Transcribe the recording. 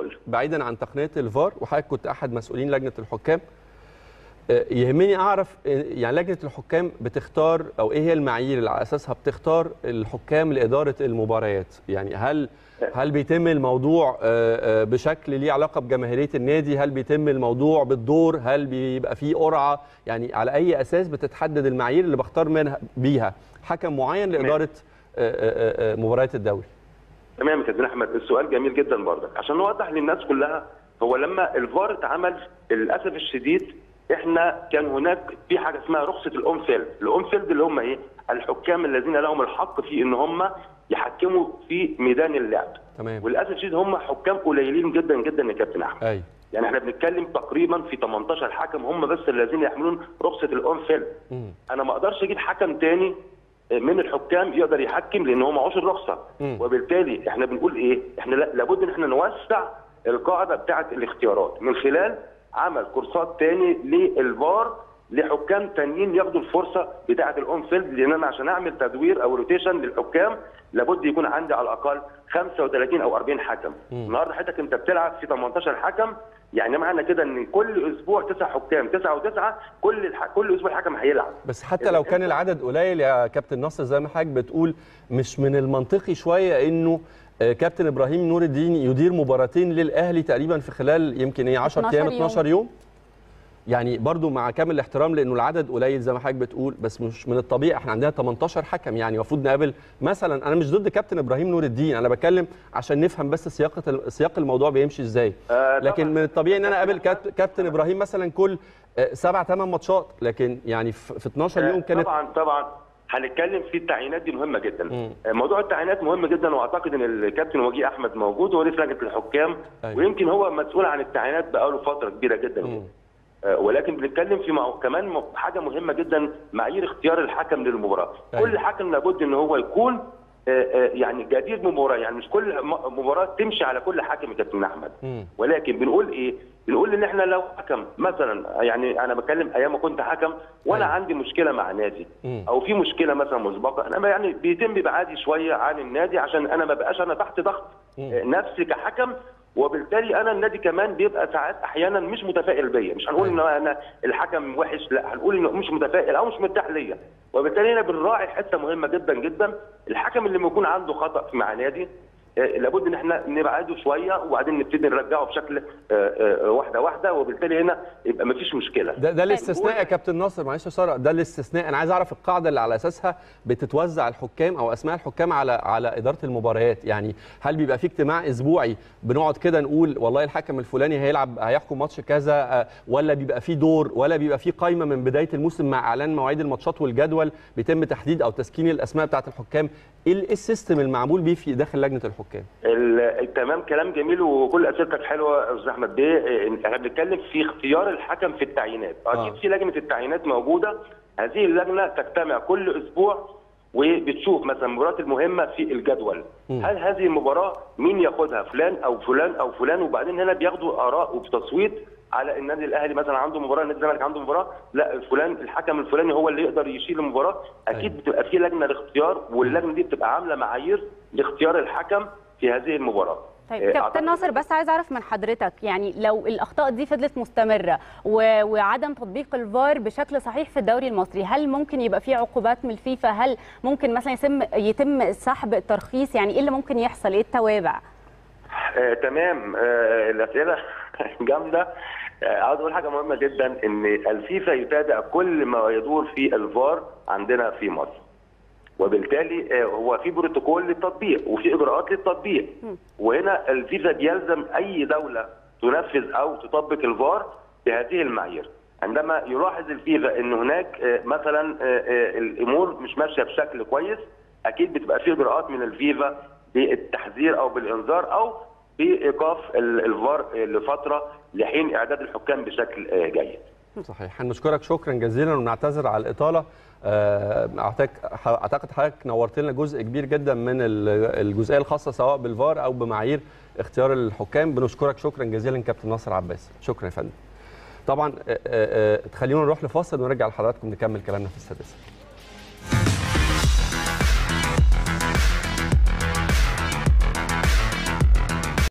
بعيدا عن تقنيه الفار، وحضرتك كنت احد مسؤولين لجنه الحكام، يهمني اعرف يعني لجنه الحكام بتختار او ايه هي المعايير اللي على اساسها بتختار الحكام لاداره المباريات؟ يعني هل بيتم الموضوع بشكل ليه علاقه بجماهيريه النادي؟ هل بيتم الموضوع بالدور؟ هل بيبقى فيه قرعه؟ يعني على اي اساس بتتحدد المعايير اللي بختار بيها حكم معين لاداره مباريات الدوري؟ تمام يا كابتن احمد، السؤال جميل جدا برضك عشان نوضح للناس كلها. هو لما الفار اتعمل للاسف الشديد احنا كان هناك في حاجه اسمها رخصه الاون فيلد، الاون فيلد اللي هم ايه؟ الحكام الذين لهم الحق في ان هم يحكموا في ميدان اللعب. تمام. وللاسف الشديد هم حكام قليلين جدا جدا يا كابتن احمد. ايوه. يعني احنا بنتكلم تقريبا في 18 حكم هم بس الذين يحملون رخصه الاون فيلد. انا ما اقدرش اجيب حكم تاني من الحكام يقدر يحكم لان هو معهوش الرخصه. وبالتالي احنا بنقول ايه؟ احنا لابد ان احنا نوسع القاعده بتاعه الاختيارات من خلال عمل كورسات تاني للفار لحكام تانيين ياخدوا الفرصه بتاعه الاون فيلد، لان انا عشان اعمل تدوير او روتيشن للحكام لابد يكون عندي على الاقل 35 او 40 حكم. النهارده حضرتك انت بتلعب في 18 حكم، يعني معنى كده ان كل اسبوع 9 حكام، 9 و9 كل اسبوع حكم هيلعب. بس حتى لو كان العدد قليل يا كابتن ناصر زي ما حضرتك بتقول، مش من المنطقي شويه انه كابتن ابراهيم نور الدين يدير مباراتين للاهلي تقريبا في خلال يمكن 10 ايام 12 يوم؟ يعني برضو مع كامل الاحترام لانه العدد قليل زي ما حضرتك بتقول، بس مش من الطبيعي احنا عندنا 18 حكم، يعني المفروض نقابل مثلا. انا مش ضد كابتن ابراهيم نور الدين، انا بتكلم عشان نفهم بس سياق الموضوع بيمشي ازاي. لكن من الطبيعي ان انا اقابل كابتن ابراهيم مثلا كل 7 8 ماتشات، لكن يعني في 12 يوم كانت طبعا هنتكلم في التعيينات دي مهمه جدا. موضوع التعيينات مهم جدا، واعتقد ان الكابتن وجيه احمد موجود ورئيس لجنه الحكام. ويمكن هو مسؤول عن التعيينات بقاله فتره كبيره جدا. ولكن بنتكلم في كمان حاجه مهمه جدا، معايير اختيار الحكم للمباراه. كل حكم لابد ان هو يكون يعني جدير بمباراه، يعني مش كل مباراه تمشي على كل حكم يا كابتن احمد. ولكن بنقول ايه؟ بنقول ان احنا لو حكم مثلا، يعني انا بتكلم ايام ما كنت حكم وانا عندي مشكله مع نادي او في مشكله مثلا مسبقه، انا يعني بيتم ابعادي شويه عن النادي عشان انا ما بقاش انا تحت ضغط نفسي كحكم. وبالتالي انا النادي كمان بيبقى ساعات احيانا مش متفائل بيا، مش هنقول ان انا الحكم وحش، لا هنقول انه مش متفائل او مش مرتاح ليا. وبالتالي هنا بنراعي حته مهمه جدا جدا، الحكم اللي بيكون عنده خطا مع نادي لابد ان احنا نبعده شويه وبعدين نبتدي نرجعه بشكل واحده واحده، وبالتالي هنا يبقى ما فيش مشكله. ده الاستثناء يا كابتن ناصر، معلش يا ساره، ده الاستثناء. انا عايز اعرف القاعده اللي على اساسها بتتوزع الحكام او اسماء الحكام على اداره المباريات. يعني هل بيبقى في اجتماع اسبوعي بنقعد كده نقول والله الحكم الفلاني هيحكم ماتش كذا، ولا بيبقى في دور، ولا بيبقى في قائمه من بدايه الموسم مع اعلان مواعيد الماتشات والجدول بيتم تحديد او تسكين الاسماء بتاعه الحكام؟ ايه السيستم المعمول بيه في داخل لجنه الحكام؟ تمام، كلام جميل وكل اسئلتك حلوه يا استاذ احمد بيه. احنا بنتكلم في اختيار الحكم في التعيينات. اكيد في لجنه التعيينات موجوده، هذه اللجنه تجتمع كل اسبوع وبتشوف مثلا المباريات المهمه في الجدول. هل هذه المباراه مين ياخدها؟ فلان او فلان او فلان، وبعدين هنا بياخدوا اراء وبتصويت على النادي الاهلي مثلا عنده مباراه، النادي الزمالك عنده مباراه، لا فلان الحكم الفلاني هو اللي يقدر يشيل المباراه. اكيد بتبقى في لجنه لاختيار، واللجنه دي بتبقى عامله معايير لاختيار الحكم في هذه المباراه. طيب كابتن ناصر، بس عايز اعرف من حضرتك، يعني لو الاخطاء دي فضلت مستمره وعدم تطبيق الفار بشكل صحيح في الدوري المصري، هل ممكن يبقى في عقوبات من الفيفا؟ هل ممكن مثلا يتم سحب الترخيص؟ يعني ايه اللي ممكن يحصل؟ ايه التوابع؟ تمام، الاسئله جامده. عاوز اقول حاجه مهمه جدا، ان الفيفا يتابع كل ما يدور في الفار عندنا في مصر، وبالتالي هو في بروتوكول للتطبيق وفي اجراءات للتطبيق. وهنا الفيفا بيلزم اي دوله تنفذ او تطبق الفار بهذه المعايير. عندما يلاحظ الفيفا ان هناك مثلا الامور مش ماشيه بشكل كويس، اكيد بتبقى في اجراءات من الفيفا بالتحذير او بالانذار او بايقاف الفار لفتره لحين اعداد الحكام بشكل جيد. صحيح. هنشكرك شكرا جزيلا ونعتذر على الاطاله. اعتقد حضرتك نورت لنا جزء كبير جدا من الجزئيه الخاصه سواء بالفار او بمعايير اختيار الحكام. بنشكرك شكرا جزيلا كابتن ناصر عباس. شكرا يا فندم. طبعا خلينا نروح لفاصل ونرجع لحضراتكم نكمل كلامنا في السادسه.